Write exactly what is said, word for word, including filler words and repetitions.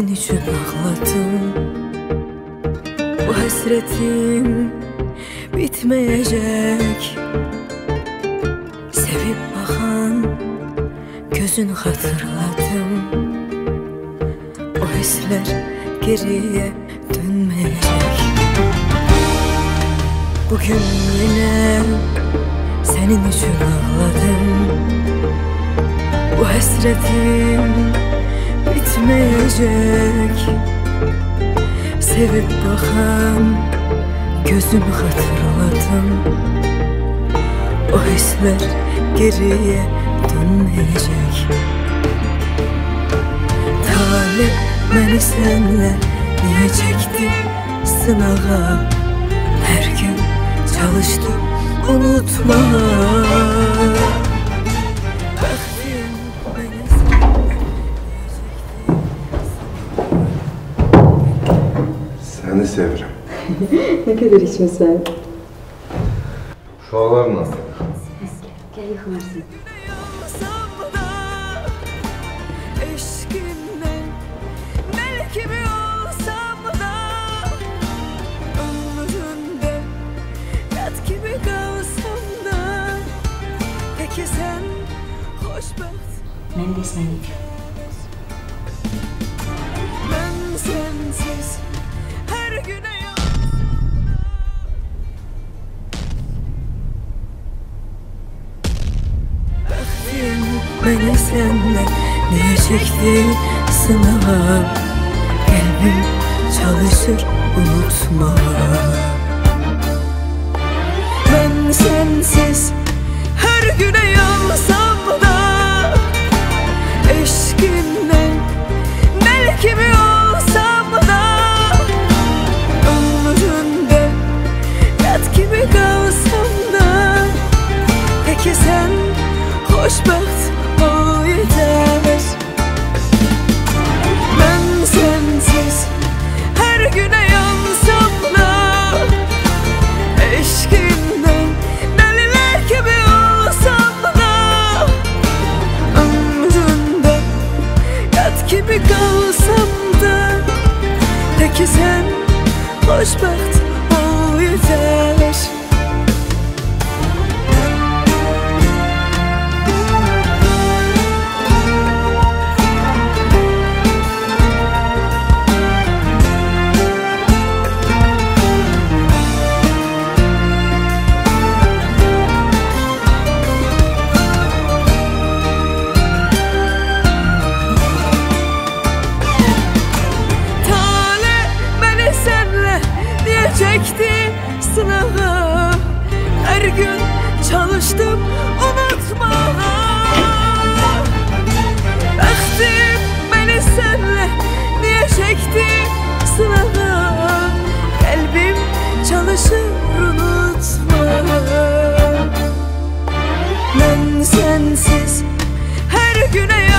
senin için ağladım. Bu hesretin bitmeyecek. Sevib baxan gözünü xatırladım. O hissler geriye dönmeyecek. Bugün yine senin için ağladım. Bu hesretim bitmeyecek. Sevib baxan gözünü xatırladım. O hissler geriye dönmeyecek. Taleh meni senle niye çekti sınağa? Her gün çalıştım unutmaya. Seni severim. Ne kadar içmesen. Şu ağlar nasıl? Gel yıkılarsın. Ben de seni. Ben sensiz her güne baktım. Beni senle niye çekti sınağa? Kalbim çalışır unutma. Ben sensiz her güne yansam da eşkinden mel gibi olsam da ömründe yat gibi kalsam da peki sen hoşbext ol yeter. Ben sensiz her güne yansam da eşkinden deliler gibi olsam da ömründe yat gibi kalsam da peki sen hoşbext ol yeter. Çekti sınağa, her gün çalıştım unutmaya. Bəxtim beni senle niye çekti sınağa? Kalbim çalışır unutmaya. Ben sensiz her güne